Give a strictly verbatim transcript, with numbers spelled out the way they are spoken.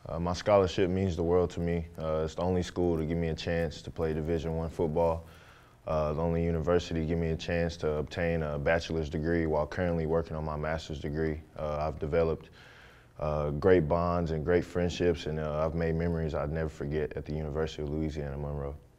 Uh, my scholarship means the world to me. Uh, it's the only school to give me a chance to play Division One football. Uh, the only university to give me a chance to obtain a bachelor's degree while currently working on my master's degree. Uh, I've developed uh, great bonds and great friendships, and uh, I've made memories I'd never forget at the University of Louisiana Monroe.